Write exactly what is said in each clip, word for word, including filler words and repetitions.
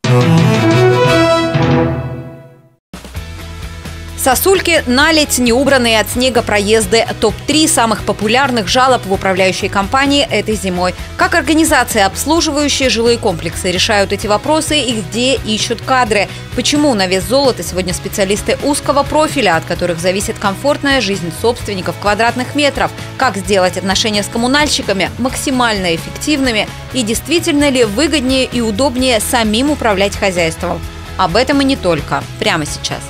Сосульки, наледь, неубранные от снега проезды. топ три самых популярных жалоб в управляющей компании этой зимой. Как организации, обслуживающие жилые комплексы, решают эти вопросы и где ищут кадры? Почему на вес золота сегодня специалисты узкого профиля, от которых зависит комфортная жизнь собственников квадратных метров? Как сделать отношения с коммунальщиками максимально эффективными? И действительно ли выгоднее и удобнее самим управлять хозяйством? Об этом и не только. Прямо сейчас.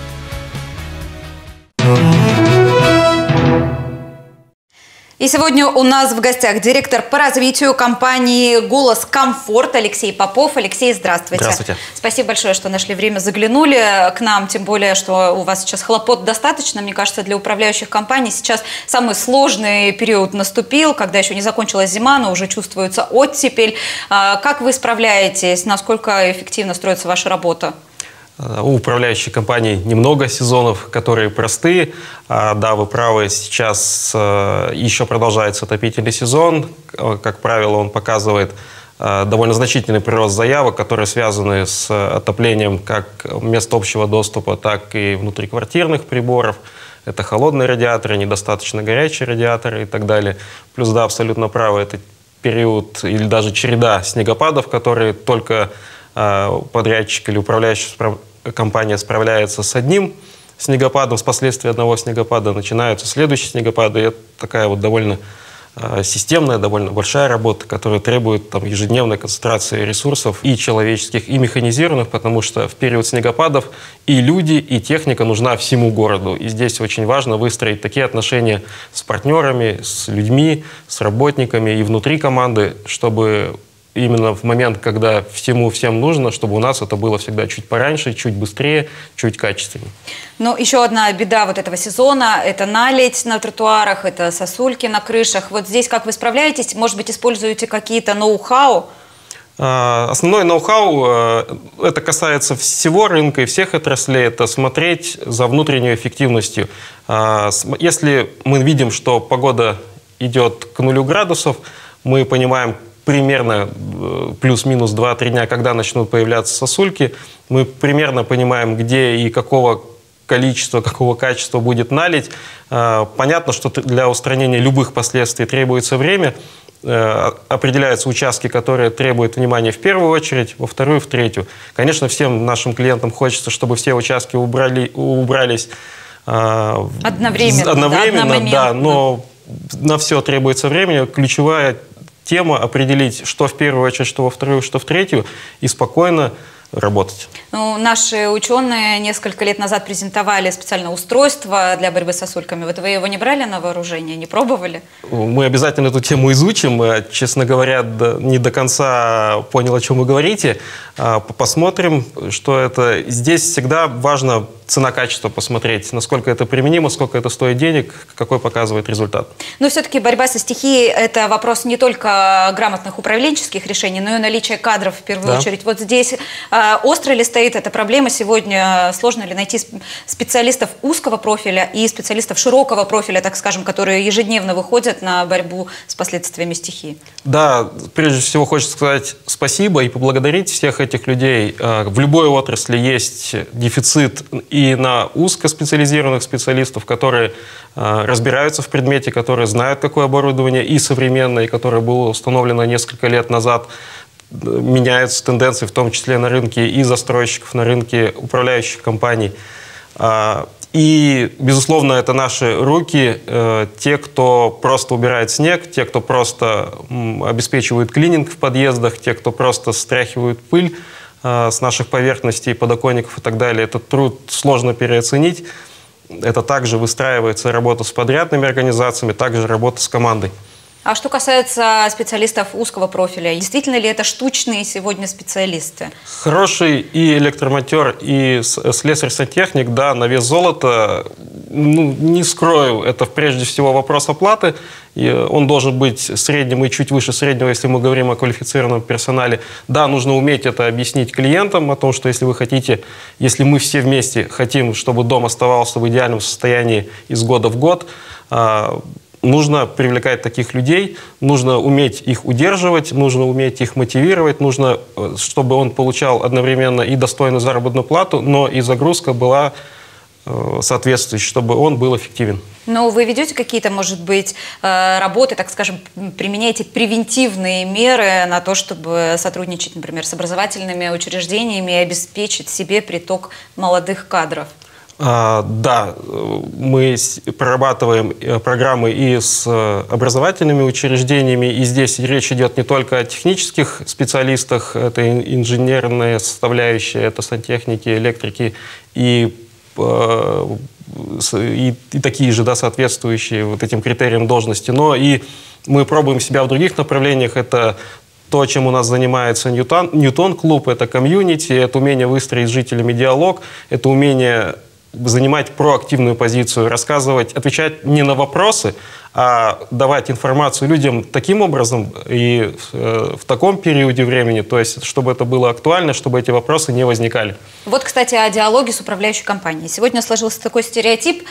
И сегодня у нас в гостях директор по развитию компании «Голос Комфорт» Алексей Попов. Алексей, здравствуйте. Здравствуйте. Спасибо большое, что нашли время, заглянули к нам, тем более, что у вас сейчас хлопот достаточно. Мне кажется, для управляющих компаний сейчас самый сложный период наступил, когда еще не закончилась зима, но уже чувствуется оттепель. Как вы справляетесь? Насколько эффективно строится ваша работа? У управляющей компании немного сезонов, которые простые. Да, вы правы, сейчас еще продолжается отопительный сезон. Как правило, он показывает довольно значительный прирост заявок, которые связаны с отоплением как мест общего доступа, так и внутриквартирных приборов. Это холодные радиаторы, недостаточно горячие радиаторы и так далее. Плюс, да, абсолютно правы, это период или даже череда снегопадов, которые только подрядчик или управляющая компания справляется с одним снегопадом, с последствий одного снегопада начинаются следующие снегопады. И это такая вот довольно э, системная, довольно большая работа, которая требует там, ежедневной концентрации ресурсов и человеческих, и механизированных, потому что в период снегопадов и люди, и техника нужна всему городу. И здесь очень важно выстроить такие отношения с партнерами, с людьми, с работниками и внутри команды, чтобы именно в момент, когда всему всем нужно, чтобы у нас это было всегда чуть пораньше, чуть быстрее, чуть качественнее. Ну, еще одна беда вот этого сезона – это наледь на тротуарах, это сосульки на крышах. Вот здесь как вы справляетесь? Может быть, используете какие-то ноу-хау? Основной ноу-хау, это касается всего рынка и всех отраслей, это смотреть за внутренней эффективностью. Если мы видим, что погода идет к нулю градусов, мы понимаем, примерно плюс-минус два-три дня, когда начнут появляться сосульки, мы примерно понимаем, где и какого количества, какого качества будет наледь. Понятно, что для устранения любых последствий требуется время. Определяются участки, которые требуют внимания в первую очередь, во вторую, в третью. Конечно, всем нашим клиентам хочется, чтобы все участки убрали, убрались одновременно, одновременно да, да, но на все требуется время. Ключевая тема — определить, что в первую очередь, что во вторую, что в третью, и спокойно работать. Ну, наши ученые несколько лет назад презентовали специальное устройство для борьбы с сосульками. Вот вы его не брали на вооружение, не пробовали? Мы обязательно эту тему изучим. Честно говоря, не до конца понял, о чем вы говорите. Посмотрим, что это. Здесь всегда важно цена-качество посмотреть, насколько это применимо, сколько это стоит денег, какой показывает результат. Но все-таки борьба со стихией – это вопрос не только грамотных управленческих решений, но и наличия кадров в первую да. очередь. Вот здесь э, остро ли стоит эта проблема сегодня? Сложно ли найти специалистов узкого профиля и специалистов широкого профиля, так скажем, которые ежедневно выходят на борьбу с последствиями стихии? Да, прежде всего хочется сказать спасибо и поблагодарить всех этих людей. В любой отрасли есть дефицит и на узкоспециализированных специалистов, которые э, разбираются в предмете, которые знают, какое оборудование и современное, и которое было установлено несколько лет назад. Меняются тенденции, в том числе на рынке и застройщиков, на рынке управляющих компаний. Э, и, безусловно, это наши руки, э, те, кто просто убирает снег, те, кто просто м, обеспечивают клининг в подъездах, те, кто просто стряхивают пыль с наших поверхностей, подоконников и так далее. Этот труд сложно переоценить. Это также выстраивается работа с подрядными организациями, также работа с командой. А что касается специалистов узкого профиля, действительно ли это штучные сегодня специалисты? Хороший и электромонтер, и слесарь-сантехник, да, на вес золота, ну, не скрою, это прежде всего вопрос оплаты. И он должен быть средним и чуть выше среднего, если мы говорим о квалифицированном персонале. Да, нужно уметь это объяснить клиентам, о том, что если вы хотите, если мы все вместе хотим, чтобы дом оставался в идеальном состоянии из года в год, нужно привлекать таких людей, нужно уметь их удерживать, нужно уметь их мотивировать, нужно, чтобы он получал одновременно и достойную заработную плату, но и загрузка была соответствующей, чтобы он был эффективен. Но вы ведете какие-то, может быть, работы, так скажем, применяете превентивные меры на то, чтобы сотрудничать, например, с образовательными учреждениями и обеспечить себе приток молодых кадров? А, да, мы прорабатываем программы и с образовательными учреждениями, и здесь речь идет не только о технических специалистах, это инженерная составляющая, это сантехники, электрики и И, и такие же, да, соответствующие вот этим критериям должности. Но и мы пробуем себя в других направлениях. Это то, чем у нас занимается Ньютон, Ньютон-клуб, это комьюнити, это умение выстроить с жителями диалог, это умение занимать проактивную позицию, рассказывать, отвечать не на вопросы, а давать информацию людям таким образом и в, в таком периоде времени, то есть чтобы это было актуально, чтобы эти вопросы не возникали. Вот, кстати, о диалоге с управляющей компанией. Сегодня сложился такой стереотип,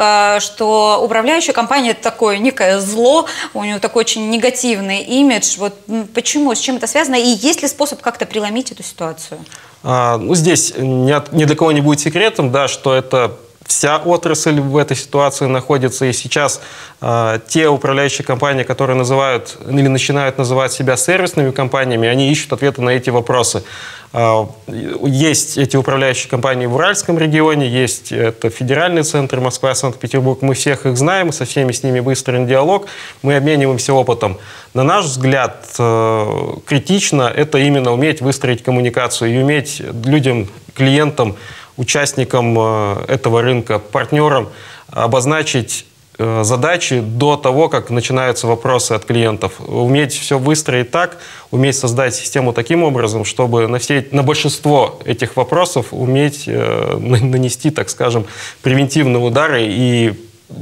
что управляющая компания – это такое некое зло, у нее такой очень негативный имидж. Вот почему, с чем это связано, и есть ли способ как-то преломить эту ситуацию? А, ну, здесь ни, от, ни для кого не будет секретом, да, что это вся отрасль в этой ситуации находится. И сейчас э, те управляющие компании, которые называют или начинают называть себя сервисными компаниями, они ищут ответы на эти вопросы. Э, есть эти управляющие компании в Уральском регионе, есть это федеральный центр Москва, Санкт-Петербург. Мы всех их знаем, со всеми с ними выстроен диалог, мы обмениваемся опытом. На наш взгляд, э, критично это именно уметь выстроить коммуникацию и уметь людям, клиентам, участникам этого рынка, партнерам обозначить задачи до того, как начинаются вопросы от клиентов. Уметь все выстроить так, уметь создать систему таким образом, чтобы на, все, на большинство этих вопросов уметь нанести, так скажем, превентивные удары. И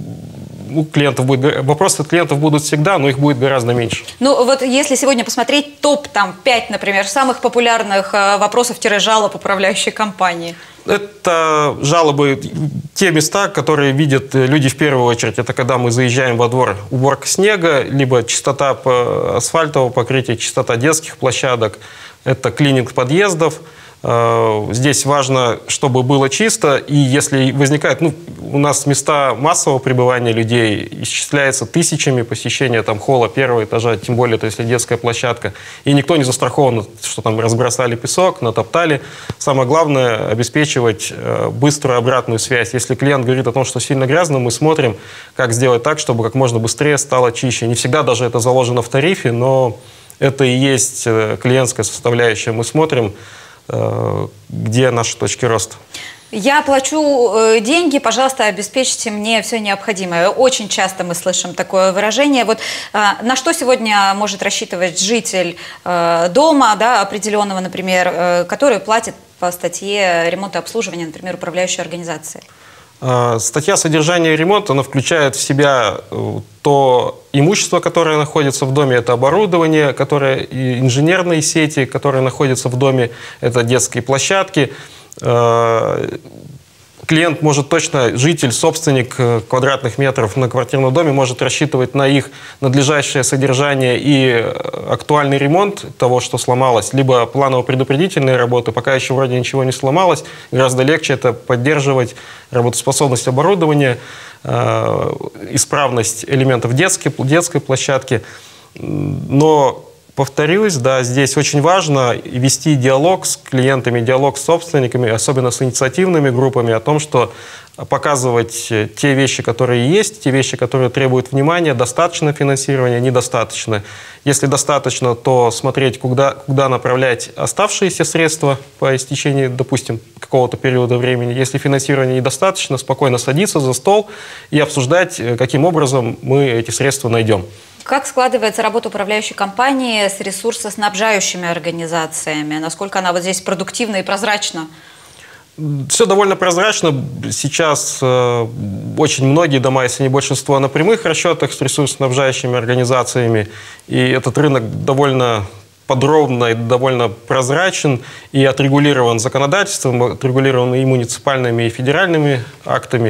у клиентов будет, вопросы от клиентов будут всегда, но их будет гораздо меньше. Ну вот если сегодня посмотреть топ пять, например, самых популярных вопросов-жалоб управляющей компании. Это жалобы, те места, которые видят люди в первую очередь. Это когда мы заезжаем во двор, уборка снега, либо чистота асфальтового покрытия, чистота детских площадок, это клининг подъездов. Здесь важно, чтобы было чисто, и если возникает, ну, у нас места массового пребывания людей исчисляется тысячами посещения там холла первого этажа, тем более, то если детская площадка, и никто не застрахован, что там разбросали песок, натоптали. Самое главное – обеспечивать быструю обратную связь. Если клиент говорит о том, что сильно грязно, мы смотрим, как сделать так, чтобы как можно быстрее стало чище. Не всегда даже это заложено в тарифе, но это и есть клиентская составляющая. Мы смотрим, где наши точки роста. Я плачу деньги, пожалуйста, обеспечьте мне все необходимое. Очень часто мы слышим такое выражение. Вот на что сегодня может рассчитывать житель дома, да, определенного, например, который платит по статье ремонта и обслуживания, например, управляющей организации? Статья содержания и ремонта, она включает в себя то имущество, которое находится в доме, это оборудование, которое, и инженерные сети, которые находятся в доме, это детские площадки. Клиент может точно, житель, собственник квадратных метров на квартирном доме может рассчитывать на их надлежащее содержание и актуальный ремонт того, что сломалось, либо планово-предупредительные работы, пока еще вроде ничего не сломалось, гораздо легче это поддерживать работоспособность оборудования, э, исправность элементов детской, детской площадки. Но повторюсь, да, здесь очень важно вести диалог с клиентами, диалог с собственниками, особенно с инициативными группами, о том, что показывать те вещи, которые есть, те вещи, которые требуют внимания, достаточно финансирования, недостаточно. Если достаточно, то смотреть, куда, куда направлять оставшиеся средства по истечении, допустим, какого-то периода времени. Если финансирования недостаточно, спокойно садиться за стол и обсуждать, каким образом мы эти средства найдем. Как складывается работа управляющей компании с ресурсоснабжающими организациями? Насколько она вот здесь продуктивна и прозрачна? Все довольно прозрачно. Сейчас э, очень многие дома, если не большинство, на прямых расчетах с ресурсоснабжающими организациями. И этот рынок довольно подробно и довольно прозрачен и отрегулирован законодательством, отрегулирован и муниципальными, и федеральными актами.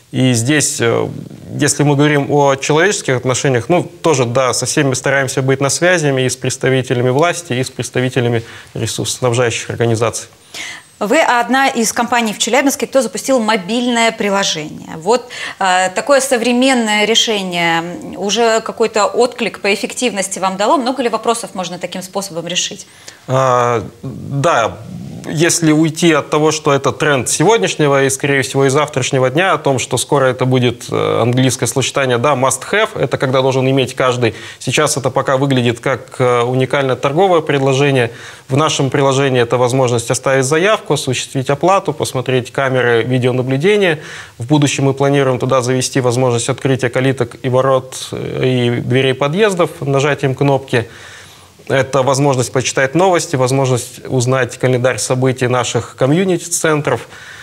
И здесь, если мы говорим о человеческих отношениях, ну, тоже, да, со всеми стараемся быть на связи, и с представителями власти, и с представителями ресурсоснабжающих организаций. Вы одна из компаний в Челябинске, кто запустил мобильное приложение. Вот э, такое современное решение уже какой-то отклик по эффективности вам дало? Много ли вопросов можно таким способом решить? А, да. Если уйти от того, что это тренд сегодняшнего и, скорее всего, и завтрашнего дня, о том, что скоро это будет английское словосочетание, да, must have, это когда должен иметь каждый. Сейчас это пока выглядит как уникальное торговое предложение. В нашем приложении это возможность оставить заявку, осуществить оплату, посмотреть камеры видеонаблюдения. В будущем мы планируем туда завести возможность открытия калиток и ворот и дверей подъездов нажатием кнопки. Это возможность почитать новости, возможность узнать календарь событий наших комьюнити-центров.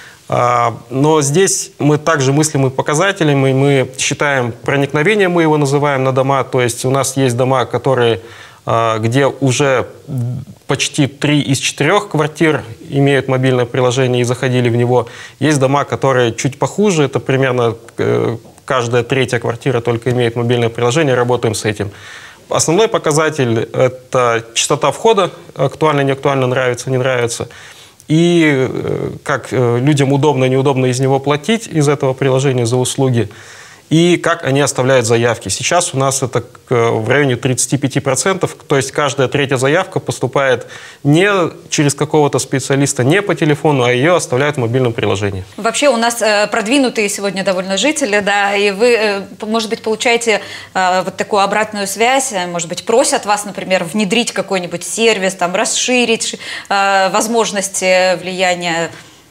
Но здесь мы также мыслим и показателями. Мы считаем проникновение, мы его называем, на дома. То есть у нас есть дома, которые, где уже почти три из четырех квартир имеют мобильное приложение и заходили в него. Есть дома, которые чуть похуже. Это примерно каждая третья квартира только имеет мобильное приложение. Работаем с этим. Основной показатель – это частота входа, актуально, не актуально, нравится, не нравится. И как людям удобно, неудобно из него платить, из этого приложения за услуги. И как они оставляют заявки. Сейчас у нас это в районе тридцати пяти процентов, то есть каждая третья заявка поступает не через какого-то специалиста, не по телефону, а ее оставляют в мобильном приложении. Вообще у нас э, продвинутые сегодня довольно жители, да, и вы, э, может быть, получаете э, вот такую обратную связь, может быть, просят вас, например, внедрить какой-нибудь сервис, там, расширить э, возможности влияния.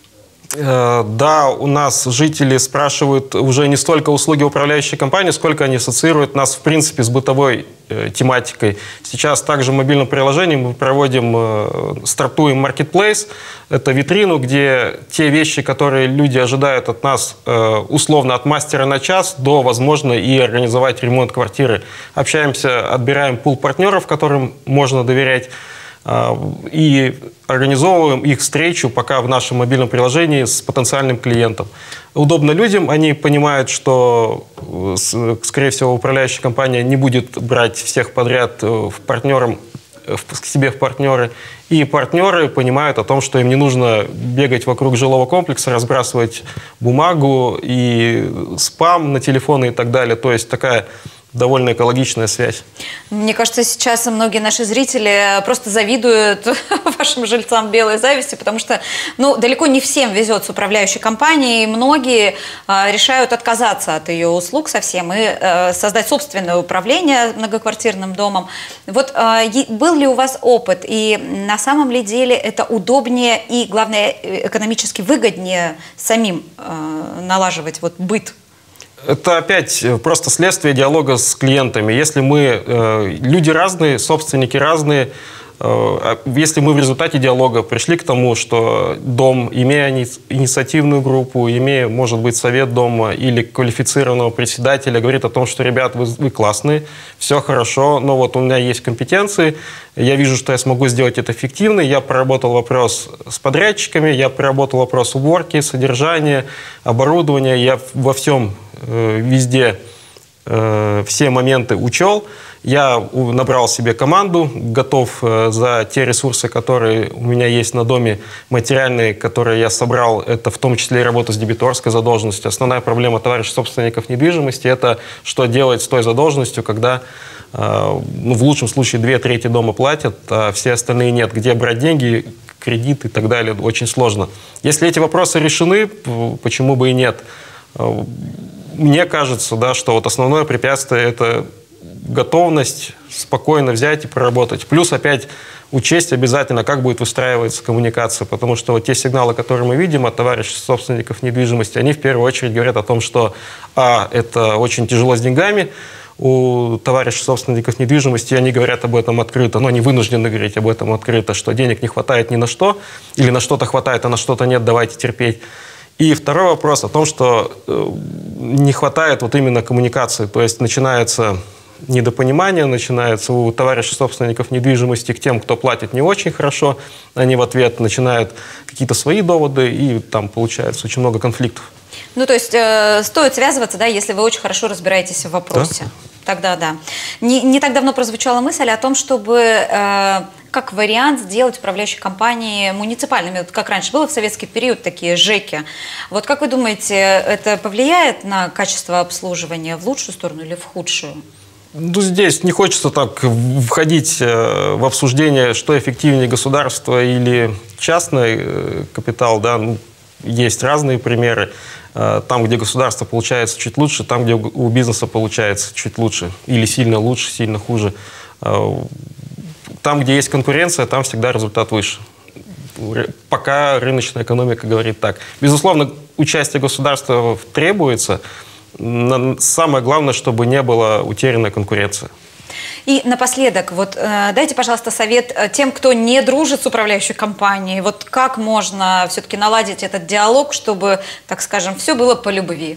Да, у нас жители спрашивают уже не столько услуги управляющей компании, сколько они ассоциируют нас, в принципе, с бытовой э, тематикой. Сейчас также в мобильном приложении мы проводим, э, стартуем Marketplace. Это витрину, где те вещи, которые люди ожидают от нас, э, условно, от мастера на час, до, возможно, и организовать ремонт квартиры. Общаемся, отбираем пул партнеров, которым можно доверять, и организовываем их встречу пока в нашем мобильном приложении с потенциальным клиентом. Удобно людям, они понимают, что, скорее всего, управляющая компания не будет брать всех подряд в партнерам, к себе в партнеры. И партнеры понимают о том, что им не нужно бегать вокруг жилого комплекса, разбрасывать бумагу и спам на телефоны и так далее. То есть такая довольно экологичная связь. Мне кажется, сейчас многие наши зрители просто завидуют вашим жильцам белой зависти, потому что, ну, далеко не всем везет с управляющей компанией, и многие э, решают отказаться от ее услуг совсем и э, создать собственное управление многоквартирным домом. Вот э, был ли у вас опыт, и на самом ли деле это удобнее и, главное, экономически выгоднее самим э, налаживать вот быт? Это опять просто следствие диалога с клиентами. Если мы, э, люди разные, собственники разные, э, если мы в результате диалога пришли к тому, что дом, имея инициативную группу, имея, может быть, совет дома или квалифицированного председателя, говорит о том, что, ребят, вы, вы классные, все хорошо, но вот у меня есть компетенции, я вижу, что я смогу сделать это эффективно, я проработал вопрос с подрядчиками, я проработал вопрос уборки, содержания, оборудования, я во всем везде э, все моменты учел. Я набрал себе команду, готов э, за те ресурсы, которые у меня есть на доме, материальные, которые я собрал, это в том числе и работа с дебиторской задолженностью. Основная проблема товарищей собственников недвижимости – это что делать с той задолженностью, когда э, ну, в лучшем случае две трети дома платят, а все остальные нет. Где брать деньги, кредит и так далее, очень сложно. Если эти вопросы решены, почему бы и нет? Мне кажется, да, что вот основное препятствие – это готовность спокойно взять и проработать. Плюс опять учесть обязательно, как будет выстраиваться коммуникация, потому что вот те сигналы, которые мы видим от товарищей собственников недвижимости, они в первую очередь говорят о том, что а, это очень тяжело с деньгами, у товарищей собственников недвижимости, они говорят об этом открыто, но они вынуждены говорить об этом открыто, что денег не хватает ни на что, или на что-то хватает, а на что-то нет, давайте терпеть. И второй вопрос о том, что не хватает вот именно коммуникации, то есть начинается недопонимания начинаются у товарищей собственников недвижимости к тем, кто платит не очень хорошо. Они в ответ начинают какие-то свои доводы, и там получается очень много конфликтов. Ну, то есть э, стоит связываться, да, если вы очень хорошо разбираетесь в вопросе. Да? Тогда да. Не, не так давно прозвучала мысль о том, чтобы э, как вариант сделать управляющие компании муниципальными. Вот как раньше было в советский период, такие ЖЭКи. Вот как вы думаете, это повлияет на качество обслуживания в лучшую сторону или в худшую? Ну, здесь не хочется так входить в обсуждение, что эффективнее, государство или частный капитал. Да? Ну, есть разные примеры. Там, где государство получается чуть лучше, там, где у бизнеса получается чуть лучше. Или сильно лучше, сильно хуже. Там, где есть конкуренция, там всегда результат выше. Пока рыночная экономика говорит так. Безусловно, участие государства требуется. Самое главное, чтобы не была утеряна конкуренция. И напоследок, вот э, дайте, пожалуйста, совет тем, кто не дружит с управляющей компанией. Вот как можно все-таки наладить этот диалог, чтобы, так скажем, все было по любви?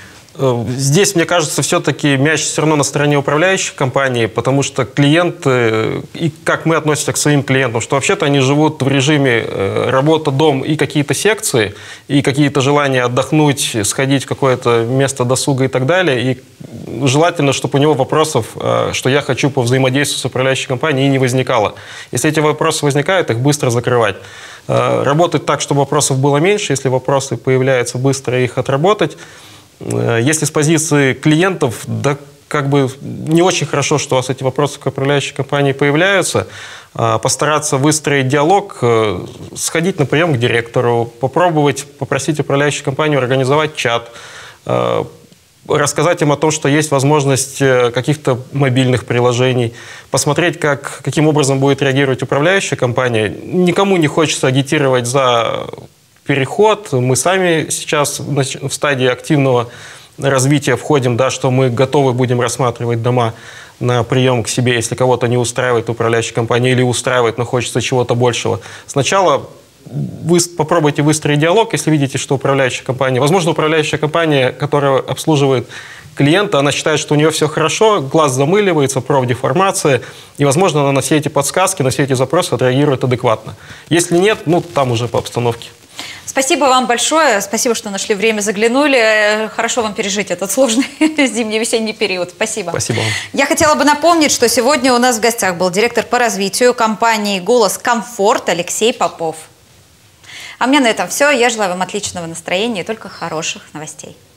Здесь, мне кажется, все-таки мяч все равно на стороне управляющей компании, потому что клиенты, и как мы относимся к своим клиентам, что вообще-то они живут в режиме работа-дом и какие-то секции, и какие-то желания отдохнуть, сходить в какое-то место досуга и так далее. И желательно, чтобы у него вопросов, что я хочу повзаимодействовать с управляющей компанией, и не возникало. Если эти вопросы возникают, их быстро закрывать. Работать так, чтобы вопросов было меньше, если вопросы появляются, быстро их отработать. Если с позиции клиентов, да, как бы не очень хорошо, что у вас эти вопросы к управляющей компании появляются, постараться выстроить диалог, сходить на прием к директору, попробовать попросить управляющую компанию организовать чат, рассказать им о том, что есть возможность каких-то мобильных приложений, посмотреть, как, каким образом будет реагировать управляющая компания. Никому не хочется агитировать за переход. Мы сами сейчас в стадии активного развития входим, да, что мы готовы будем рассматривать дома на прием к себе, если кого-то не устраивает управляющая компания или устраивает, но хочется чего-то большего. Сначала вы попробуйте выстроить диалог, если видите, что управляющая компания, возможно, управляющая компания, которая обслуживает клиента, она считает, что у нее все хорошо, глаз замыливается, профдеформация, и, возможно, она на все эти подсказки, на все эти запросы отреагирует адекватно. Если нет, ну, там уже по обстановке. Спасибо вам большое. Спасибо, что нашли время, заглянули. Хорошо вам пережить этот сложный зимний-весенний период. Спасибо. Спасибо вам. Я хотела бы напомнить, что сегодня у нас в гостях был директор по развитию компании «Голос Комфорт» Алексей Попов. А у меня на этом все. Я желаю вам отличного настроения и только хороших новостей.